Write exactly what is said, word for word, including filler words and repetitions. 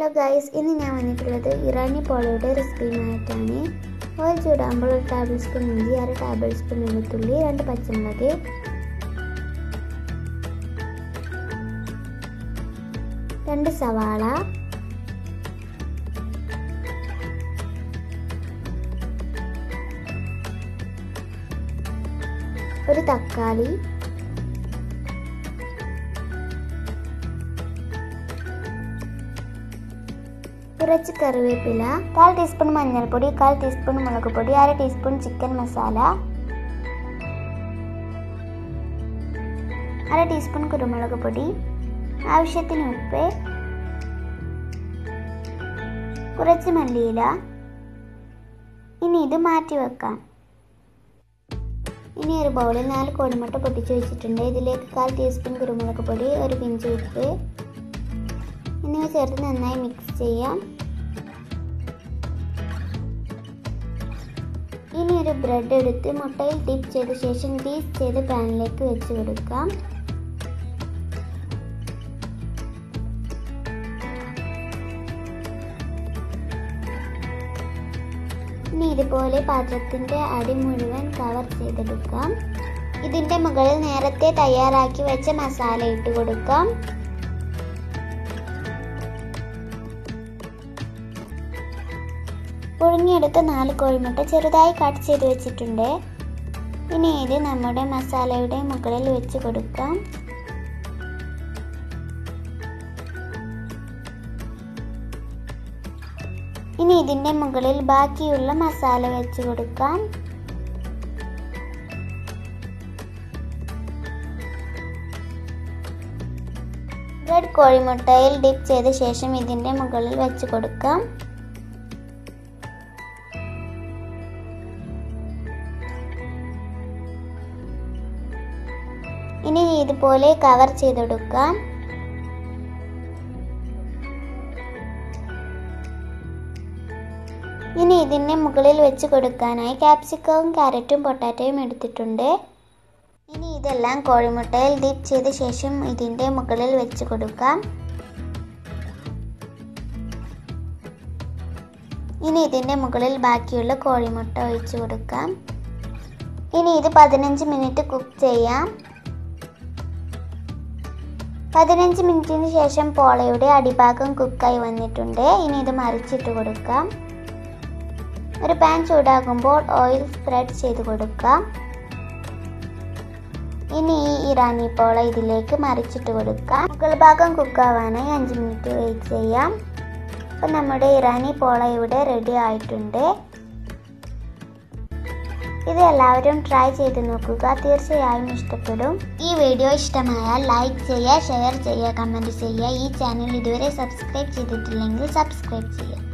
Hello guys, ഇന്ന് ഞാൻ വന്നിട്ടുള്ളത് ഇറാനി പോളയുടെ റെസിപ്പിയുമായിട്ടാണ്. ഓയിൽ ചൂടാകുമ്പോൾ ഒരു ടേബിൾ സ്പൂൺ ഇഞ്ചി, അര ടേബിൾ സ്പൂൺ വെളുത്തുള്ളി, രണ്ട് പച്ചമുളക്, രണ്ട് സവാള, ഒരു തക്കാളി, കുറച്ച് കറിവേപ്പില, കാൽ ടീസ്പൂൺ മഞ്ഞൾപ്പൊടി, കാൽ ടീസ്പൂൺ മുളക് പൊടി, അര ടീസ്പൂൺ ചിക്കൻ മസാല, അര ടീസ്പൂൺ കുരുമുളക് പൊടി, ആവശ്യത്തിന് ഉപ്പ്, കുറച്ച് മല്ലിയില. ഇനി ഇത് മാറ്റി വെക്കാം. ഇനി ഒരു ബൗളിൽ നാല് കോഴിമുട്ട പൊട്ടിച്ച് വെച്ചിട്ടുണ്ട്. ഇതിലേക്ക് കാൽ ടീസ്പൂൺ കുരുമുളക് പൊടി, ഒരു പിഞ്ച് ഉപ്പ് എന്നിവ ചേർത്ത് നന്നായി മിക്സ് ചെയ്യാം. ഇനി ഒരു ബ്രെഡ് എടുത്ത് മുട്ടയിൽ ഡിപ്പ് ചെയ്ത ശേഷം ഗ്രീസ് ചെയ്ത് പാനിലേക്ക് വെച്ച് കൊടുക്കാം. ഇനി ഇതുപോലെ പാത്രത്തിന്റെ അടി മുഴുവൻ കവർ ചെയ്തെടുക്കാം. ഇതിന്റെ മുകളിൽ നേരത്തെ തയ്യാറാക്കി വെച്ച മസാല ഇട്ട് കൊടുക്കാം. പുഴുങ്ങിയെടുത്ത നാല് കോഴിമുട്ട ചെറുതായി കട്ട് ചെയ്ത് വെച്ചിട്ടുണ്ട്. ഇനി ഇത് നമ്മുടെ മസാലയുടെ മുകളിൽ വെച്ച് കൊടുക്കാം. ഇനി ഇതിന്റെ മുകളിൽ ബാക്കിയുള്ള മസാല വെച്ച് കൊടുക്കാം. ബ്രെഡ് കോഴിമുട്ടയിൽ ഡിപ്പ് ചെയ്ത ശേഷം ഇതിന്റെ മുകളിൽ വെച്ച് കൊടുക്കാം. ഇനി ഇതുപോലെ കവർ ചെയ്തെടുക്കാം. ഇനി ഇതിന്റെ മുകളിൽ വെച്ച് കൊടുക്കാനായി ക്യാപ്സിക്കവും ക്യാരറ്റും പൊട്ടാറ്റോയും എടുത്തിട്ടുണ്ട്. ഇനി ഇതെല്ലാം കോഴിമുട്ടയിൽ ഡിപ്പ് ചെയ്ത ശേഷം ഇതിന്റെ മുകളിൽ വെച്ച് കൊടുക്കാം. ഇനി ഇതിന്റെ മുകളിൽ ബാക്കിയുള്ള കോഴിമുട്ട ഒഴിച്ചു കൊടുക്കാം. ഇനി ഇത് പതിനഞ്ച് മിനിറ്റ് കുക്ക് ചെയ്യാം. പതിനഞ്ച് മിനിറ്റിന് ശേഷം പോളയുടെ അടിഭാഗം കുക്കായി വന്നിട്ടുണ്ട്. ഇനി ഇത് മറിച്ചിട്ട് കൊടുക്കാം. ഒരു പാൻ ചൂടാകുമ്പോൾ ഓയിൽ സ്പ്രെഡ് ചെയ്ത് കൊടുക്കാം. ഇനി ഈ ഇറാനി പോള ഇതിലേക്ക് മറിച്ചിട്ട് കൊടുക്കാം. മുകൾ ഭാഗം കുക്കാവാനായി അഞ്ച് മിനിറ്റ് വെയിറ്റ് ചെയ്യാം. അപ്പം നമ്മുടെ ഇറാനി പോള ഇവിടെ റെഡി ആയിട്ടുണ്ട്. ഇത് എല്ലാവരും ട്രൈ ചെയ്ത് നോക്കുക, തീർച്ചയായും ഇഷ്ടപ്പെടും. ഈ വീഡിയോ ഇഷ്ടമായാൽ ലൈക്ക് ചെയ്യുക, ഷെയർ ചെയ്യുക, കമൻറ്റ് ചെയ്യുക. ഈ ചാനൽ ഇതുവരെ സബ്സ്ക്രൈബ് ചെയ്തിട്ടില്ലെങ്കിൽ സബ്സ്ക്രൈബ് ചെയ്യുക.